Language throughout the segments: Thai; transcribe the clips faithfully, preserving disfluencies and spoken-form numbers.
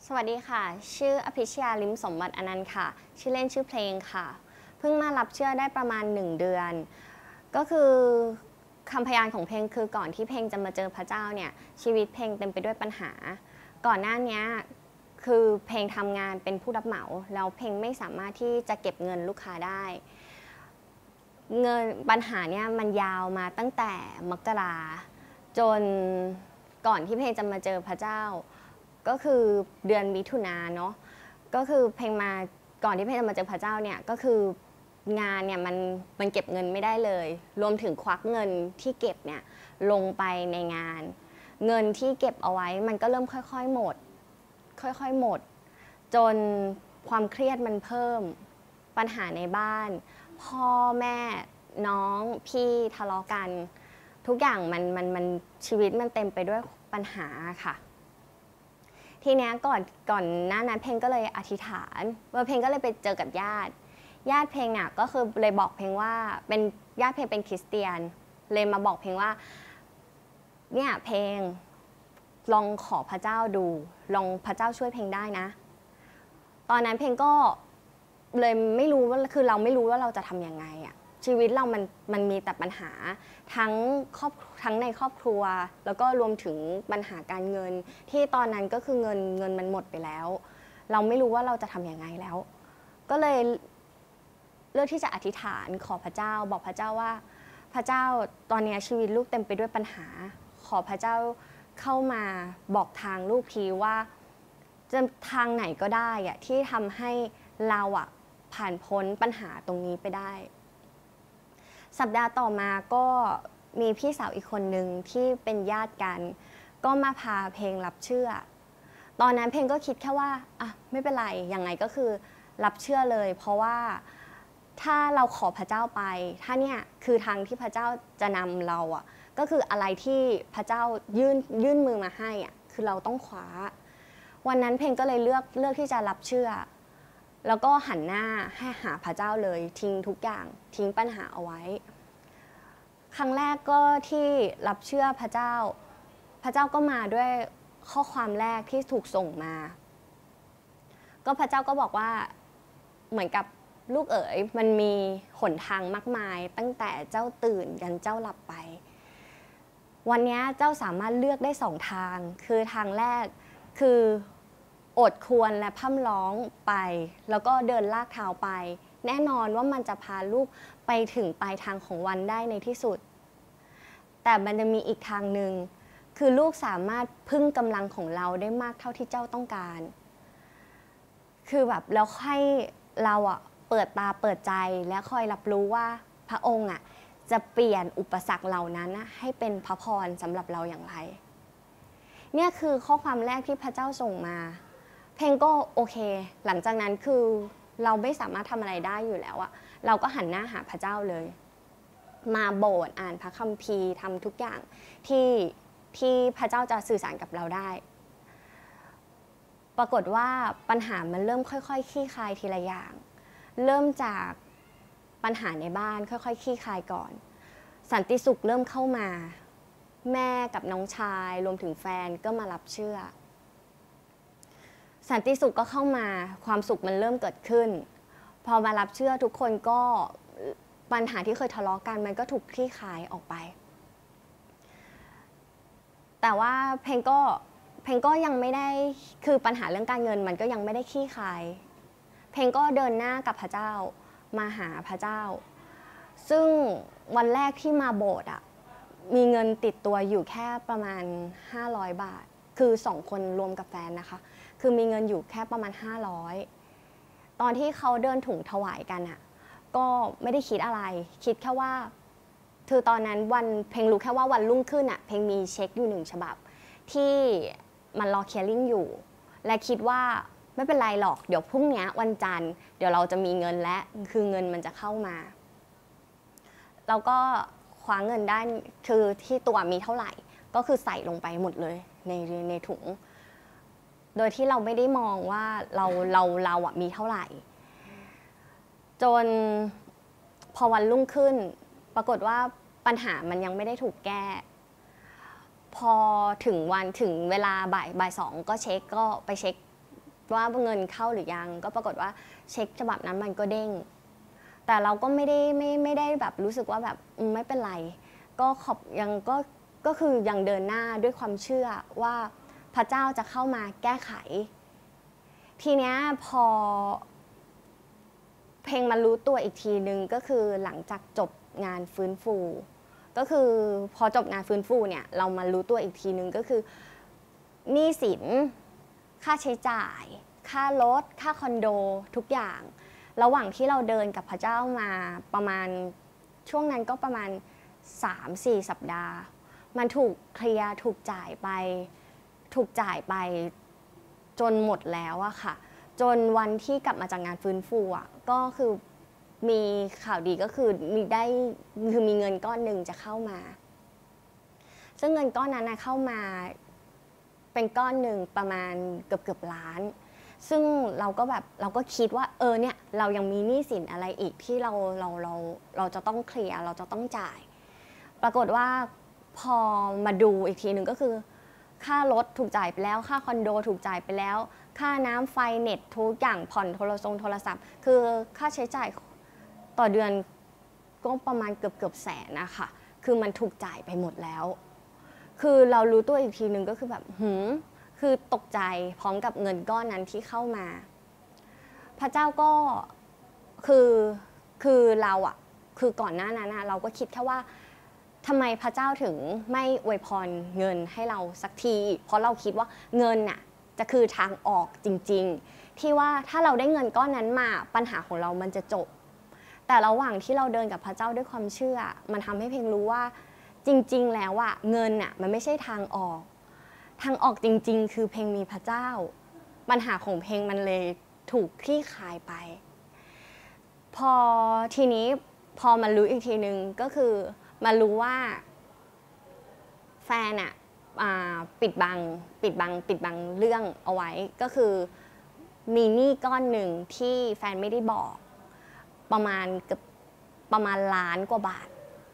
สวัสดีค่ะชื่ออภิชยาลิมสมบัติอนันต์ค่ะชื่อเล่นชื่อเพลงค่ะเพิ่งมารับเชื่อได้ประมาณหนึ่งเดือนก็คือคำพยานของเพลงคือก่อนที่เพลงจะมาเจอพระเจ้าเนี่ยชีวิตเพลงเต็มไปด้วยปัญหาก่อนหน้านี้คือเพลงทำงานเป็นผู้รับเหมาแล้วเพลงไม่สามารถที่จะเก็บเงินลูกค้าได้เงินปัญหาเนี่ยมันยาวมาตั้งแต่มกราจนก่อนที่เพลงจะมาเจอพระเจ้าก็คือเดือนมิถุนาเนาะก็คือเพลงมาก่อนที่เพลงจะมาเจอพระเจ้าเนี่ยก็คืองานเนี่ยมันมันเก็บเงินไม่ได้เลยรวมถึงควักเงินที่เก็บเนี่ยลงไปในงานเงินที่เก็บเอาไว้มันก็เริ่มค่อยๆหมดค่อยๆหมดจนความเครียดมันเพิ่มปัญหาในบ้านพ่อแม่น้องพี่ทะเลาะกันทุกอย่างมันมันมันชีวิตมันเต็มไปด้วยปัญหาค่ะทีนี้ก่อนก่อนหน้านั้นเพลงก็เลยอธิษฐานว่าเพลงก็เลยไปเจอกับญาติญาติเพลงเนี่ยก็คือเลยบอกเพลงว่าเป็นญาติเพลงเป็นคริสเตียนเลยมาบอกเพลงว่าเนี่ยเพลงลองขอพระเจ้าดูลองพระเจ้าช่วยเพลงได้นะตอนนั้นเพลงก็เลยไม่รู้ว่าคือเราไม่รู้ว่าเราจะทำยังไงอะชีวิตเรามันมันมีแต่ปัญหาทั้งครอบทั้งในครอบครัวแล้วก็รวมถึงปัญหาการเงินที่ตอนนั้นก็คือเงินเงินมันหมดไปแล้วเราไม่รู้ว่าเราจะทำยังไงแล้วก็เลยเลือกที่จะอธิษฐานขอพระเจ้าบอกพระเจ้าว่าพระเจ้าตอนนี้ชีวิตลูกเต็มไปด้วยปัญหาขอพระเจ้าเข้ามาบอกทางลูกทีว่าจะทางไหนก็ได้อะที่ทำให้เราอะผ่านพ้นปัญหาตรงนี้ไปได้สัปดาห์ต่อมาก็มีพี่สาวอีกคนหนึ่งที่เป็นญาติกันก็มาพาเพลงรับเชื่อตอนนั้นเพลงก็คิดแค่ว่าอ่ะไม่เป็นไรยังไงก็คือรับเชื่อเลยเพราะว่าถ้าเราขอพระเจ้าไปถ้าเนี่ยคือทางที่พระเจ้าจะนำเราอ่ะก็คืออะไรที่พระเจ้ายื่นยื่นมือมาให้อ่ะคือเราต้องคว้าวันนั้นเพลงก็เลยเลือกเลือกที่จะรับเชื่อแล้วก็หันหน้าให้หาพระเจ้าเลยทิ้งทุกอย่างทิ้งปัญหาเอาไว้ครั้งแรกก็ที่รับเชื่อพระเจ้าพระเจ้าก็มาด้วยข้อความแรกที่ถูกส่งมาก็พระเจ้าก็บอกว่าเหมือนกับลูกเอ๋ยมันมีหนทางมากมายตั้งแต่เจ้าตื่นยันเจ้าหลับไปวันนี้เจ้าสามารถเลือกได้สองทางคือทางแรกคืออดควรและพร่ำร้องไปแล้วก็เดินลากเท้าไปแน่นอนว่ามันจะพาลูกไปถึงปลายทางของวันได้ในที่สุดแต่มันจะมีอีกทางหนึ่งคือลูกสามารถพึ่งกำลังของเราได้มากเท่าที่เจ้าต้องการคือแบบแล้วให้เราอะเปิดตาเปิดใจและคอยรับรู้ว่าพระองค์อะจะเปลี่ยนอุปสรรคเหล่านั้นให้เป็นพระพรสำหรับเราอย่างไรเนี่ยคือข้อความแรกที่พระเจ้าส่งมาเพลงก็โอเคหลังจากนั้นคือเราไม่สามารถทำอะไรได้อยู่แล้วอะเราก็หันหน้าหาพระเจ้าเลยมาโบสถ์อ่านพระคัมภีร์ทำทุกอย่างที่ที่พระเจ้าจะสื่อสารกับเราได้ปรากฏว่าปัญหามันเริ่มค่อยๆคลี่คลายทีละอย่างเริ่มจากปัญหาในบ้านค่อยๆคลี่คลายก่อนสันติสุขเริ่มเข้ามาแม่กับน้องชายรวมถึงแฟนก็มารับเชื่อสันติสุขก็เข้ามาความสุขมันเริ่มเกิดขึ้นพอมารับเชื่อทุกคนก็ปัญหาที่เคยทะเลาะกันมันก็ถูกคลี่คลายออกไปแต่ว่าเพลงก็เพลงก็ยังไม่ได้คือปัญหาเรื่องการเงินมันก็ยังไม่ได้คลี่คลายเพลงก็เดินหน้ากับพระเจ้ามาหาพระเจ้าซึ่งวันแรกที่มาโบสถ์อ่ะมีเงินติดตัวอยู่แค่ประมาณห้าร้อยบาทคือสองคนรวมกับแฟนนะคะคือมีเงินอยู่แค่ประมาณห้าร้อยตอนที่เขาเดินถุงถวายกันอ่ะก็ไม่ได้คิดอะไรคิดแค่ว่าคือตอนนั้นวันเพลงรู้แค่ว่าวันรุ่งขึ้นอ่ะเพลงมีเช็คอยู่หนึ่งฉบับที่มันรอเคลียร์ลิ่งอยู่และคิดว่าไม่เป็นไรหรอกเดี๋ยวพรุ่งนี้วันจันทร์เดี๋ยวเราจะมีเงินและคือเงินมันจะเข้ามาเราก็คว้าเงินได้คือที่ตัวมีเท่าไหร่ก็คือใส่ลงไปหมดเลยในในถุงโดยที่เราไม่ได้มองว่าเราเราเราอะมีเท่าไหร่จนพอวันรุ่งขึ้นปรากฏว่าปัญหามันยังไม่ได้ถูกแก้พอถึงวันถึงเวลาบ่ายบ่ายสองก็เช็คก็ไปเช็คว่าเงินเข้าหรือยังก็ปรากฏว่าเช็คฉบับนั้นมันก็เด้งแต่เราก็ไม่ได้ไม่ไม่ได้แบบรู้สึกว่าแบบไม่เป็นไรก็ขอบยังก็ก็คือยังเดินหน้าด้วยความเชื่อว่าพระเจ้าจะเข้ามาแก้ไขทีเนี้ยพอเพลงมารู้ตัวอีกทีนึงก็คือหลังจากจบงานฟื้นฟูก็คือพอจบงานฟื้นฟูเนี่ยเรามารู้ตัวอีกทีนึงก็คือหนี้สินค่าใช้จ่ายค่ารถค่าคอนโดทุกอย่างระหว่างที่เราเดินกับพระเจ้ามาประมาณช่วงนั้นก็ประมาณ สามถึงสี่ สัปดาห์มันถูกเคลียร์ถูกจ่ายไปถูกจ่ายไปจนหมดแล้วอะค่ะจนวันที่กลับมาจากงานฟื้นฟูอะก็คือมีข่าวดีก็คือมีได้คือมีเงินก้อนหนึ่งจะเข้ามาซึ่งเงินก้อนนั้นนะเข้ามาเป็นก้อนหนึ่งประมาณเกือบเกือบล้านซึ่งเราก็แบบเราก็คิดว่าเออเนี่ยเรายังมีหนี้สินอะไรอีกที่เราเราเราเราจะต้องเคลียร์เราจะต้องจ่ายปรากฏว่าพอมาดูอีกทีหนึ่งก็คือค่ารถถูกจ่ายไปแล้วค่าคอนโดถูกจ่ายไปแล้วค่าน้ำไฟเน็ตทุกอย่างผ่อนโทรศัพท์โทรศัพท์คือค่าใช้จ่ายต่อเดือนก็ประมาณเกือบเกือบแสนนะคะคือมันถูกจ่ายไปหมดแล้วคือเรารู้ตัวอีกทีหนึ่งก็คือแบบหืมคือตกใจพร้อมกับเงินก้อนนั้นที่เข้ามาพระเจ้าก็คือคือเราอะคือก่อนหน้านั้นเราก็คิดแค่ว่าทำไมพระเจ้าถึงไม่อวยพรเงินให้เราสักทีเพราะเราคิดว่าเงินน่ะจะคือทางออกจริงๆที่ว่าถ้าเราได้เงินก้อนนั้นมาปัญหาของเรามันจะจบแต่ระหว่างที่เราเดินกับพระเจ้าด้วยความเชื่อมันทำให้เพลงรู้ว่าจริงๆแล้วอะเงินน่ะมันไม่ใช่ทางออกทางออกจริงๆคือเพลงมีพระเจ้าปัญหาของเพลงมันเลยถูกคลี่คลายไปพอทีนี้พอมารู้อีกทีนึงก็คือมารู้ว่าแฟนอะปิดบังปิดบังปิดบังเรื่องเอาไว้ก็คือมีหนี้ก้อนหนึ่งที่แฟนไม่ได้บอกประมาณเกือบประมาณล้านกว่าบาท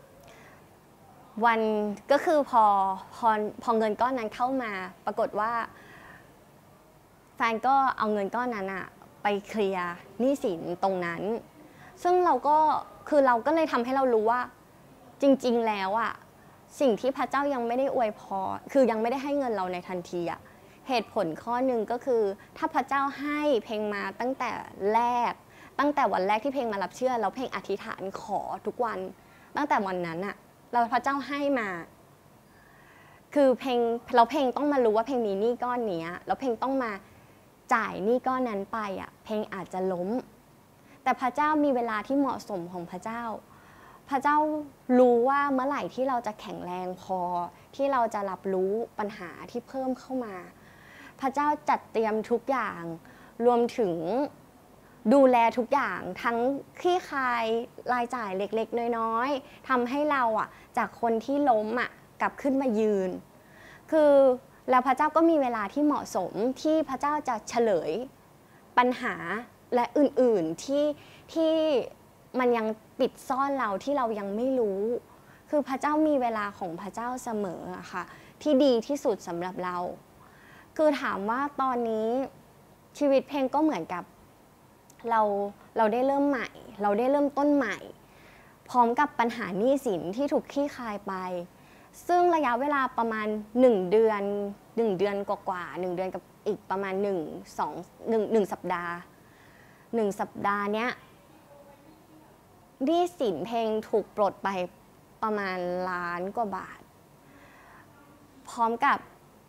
วันก็คือพอพอพอเงินก้อนนั้นเข้ามาปรากฏว่าแฟนก็เอาเงินก้อนนั้นอะไปเคลียร์หนี้สินตรงนั้นซึ่งเราก็คือเราก็เลยทำให้เรารู้ว่าจริงๆแล้วอะสิ่งที่พระเจ้ายังไม่ได้อวยพรคือยังไม่ได้ให้เงินเราในทันทีอะเหตุผลข้อหนึ่งก็คือถ้าพระเจ้าให้เพลงมาตั้งแต่แรกตั้งแต่วันแรกที่เพลงมารับเชื่อแล้วเพลงอธิษฐานขอทุกวันตั้งแต่วันนั้นอะเราพระเจ้าให้มาคือเพลงเราเพลงต้องมารู้ว่าเพลงมีหนี้ก้อนนี้แล้วเพลงต้องมาจ่ายหนี้ก้อนนั้นไปอะเพลงอาจจะล้มแต่พระเจ้ามีเวลาที่เหมาะสมของพระเจ้าพระเจ้ารู้ว่าเมื่อไหร่ที่เราจะแข็งแรงพอที่เราจะรับรู้ปัญหาที่เพิ่มเข้ามาพระเจ้าจัดเตรียมทุกอย่างรวมถึงดูแลทุกอย่างทั้งคลี่คลายรายจ่ายเล็กๆน้อยๆทำให้เราอ่ะจากคนที่ล้มอ่ะกลับขึ้นมายืนคือแล้วพระเจ้าก็มีเวลาที่เหมาะสมที่พระเจ้าจะเฉลยปัญหาและอื่นๆที่ที่มันยังปิดซ่อนเราที่เรายังไม่รู้คือพระเจ้ามีเวลาของพระเจ้าเสมออะค่ะที่ดีที่สุดสำหรับเราคือถามว่าตอนนี้ชีวิตเพลงก็เหมือนกับเราเราได้เริ่มใหม่เราได้เริ่มต้นใหม่พร้อมกับปัญหาหนี้สินที่ถูกคลี่คลายไปซึ่งระยะเวลาประมาณหนึ่งเดือนหนึ่งเดือนกว่าๆหนึ่งเดือนกับอีกประมาณหนึ่ง สอง หนึ่ง หนึ่งสัปดาห์หนึ่งสัปดาห์เนี้ยหนี้สินเพลงถูกปลดไปประมาณล้านกว่าบาทพร้อมกับ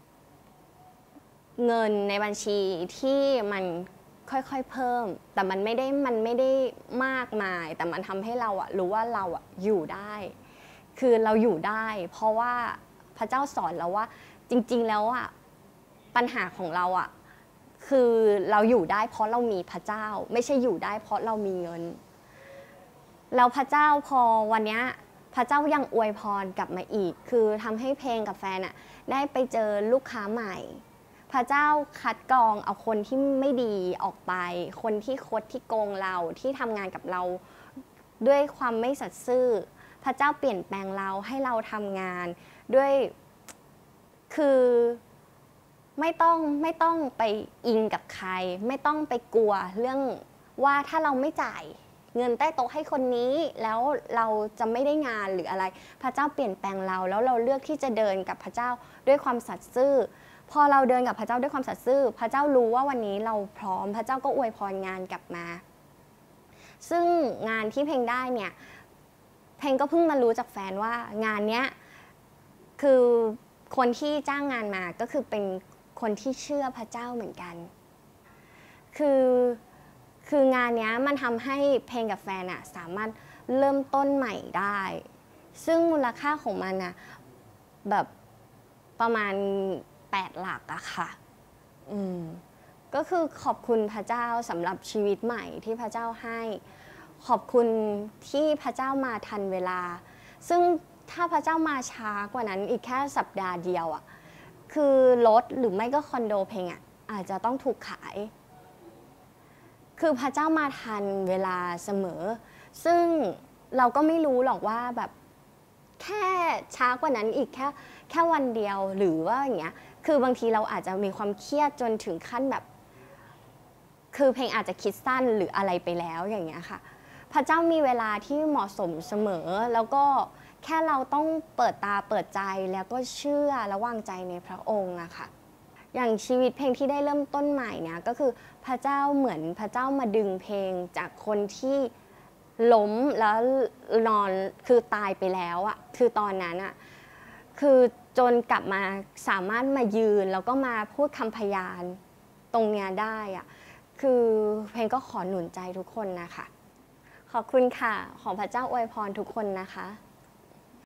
เงินในบัญชีที่มันค่อยๆเพิ่มแต่มันไม่ได้มันไม่ได้มากมายแต่มันทำให้เราอะรู้ว่าเราอะอยู่ได้คือเราอยู่ได้เพราะว่าพระเจ้าสอนเราว่าจริงๆแล้วอะปัญหาของเราอะคือเราอยู่ได้เพราะเรามีพระเจ้าไม่ใช่อยู่ได้เพราะเรามีเงินแล้วพระเจ้าพอวันนี้พระเจ้ายังอวยพรกลับมาอีกคือทำให้เพลงกับแฟนอะได้ไปเจอลูกค้าใหม่พระเจ้าคัดกรองเอาคนที่ไม่ดีออกไปคนที่คดที่โกงเราที่ทำงานกับเราด้วยความไม่สัตย์ซื่อพระเจ้าเปลี่ยนแปลงเราให้เราทำงานด้วยคือไม่ต้องไม่ต้องไปอิงกับใครไม่ต้องไปกลัวเรื่องว่าถ้าเราไม่จ่ายเงินใต้โต๊ะให้คนนี้แล้วเราจะไม่ได้งานหรืออะไรพระเจ้าเปลี่ยนแปลงเราแล้วเราเลือกที่จะเดินกับพระเจ้าด้วยความสัตย์ซื่อพอเราเดินกับพระเจ้าด้วยความสัตย์ซื่อพระเจ้ารู้ว่าวันนี้เราพร้อมพระเจ้าก็อวยพรงานกลับมาซึ่งงานที่เพลงได้เนี่ยเพลงก็เพิ่งมารู้จากแฟนว่างานเนี้ยคือคนที่จ้างงานมาก็คือเป็นคนที่เชื่อพระเจ้าเหมือนกันคือคืองานนี้มันทำให้เพลงกับแฟนอะสามารถเริ่มต้นใหม่ได้ซึ่งมูลค่าของมันอะแบบประมาณแปดหลักอะค่ะอืมก็คือขอบคุณพระเจ้าสำหรับชีวิตใหม่ที่พระเจ้าให้ขอบคุณที่พระเจ้ามาทันเวลาซึ่งถ้าพระเจ้ามาช้ากว่านั้นอีกแค่สัปดาห์เดียวอะคือรถหรือไม่ก็คอนโดเพลงอะอาจจะต้องถูกขายคือพระเจ้ามาทันเวลาเสมอซึ่งเราก็ไม่รู้หรอกว่าแบบแค่ช้ากว่านั้นอีกแค่แค่วันเดียวหรือว่าอย่างเงี้ยคือบางทีเราอาจจะมีความเครียดจนถึงขั้นแบบคือเพลงอาจจะคิดสั้นหรืออะไรไปแล้วอย่างเงี้ยค่ะพระเจ้ามีเวลาที่เหมาะสมเสมอแล้วก็แค่เราต้องเปิดตาเปิดใจแล้วก็เชื่อและวางใจในพระองค์อะค่ะอย่างชีวิตเพลงที่ได้เริ่มต้นใหม่เนี่ยก็คือพระเจ้าเหมือนพระเจ้ามาดึงเพลงจากคนที่ล้มแล้วนอนคือตายไปแล้วอะคือตอนนั้นอะคือจนกลับมาสามารถมายืนแล้วก็มาพูดคำพยานตรงเนี้ยได้อะคือเพลงก็ขอหนุนใจทุกคนนะคะขอบคุณค่ะขอพระเจ้าอวยพรทุกคนนะคะ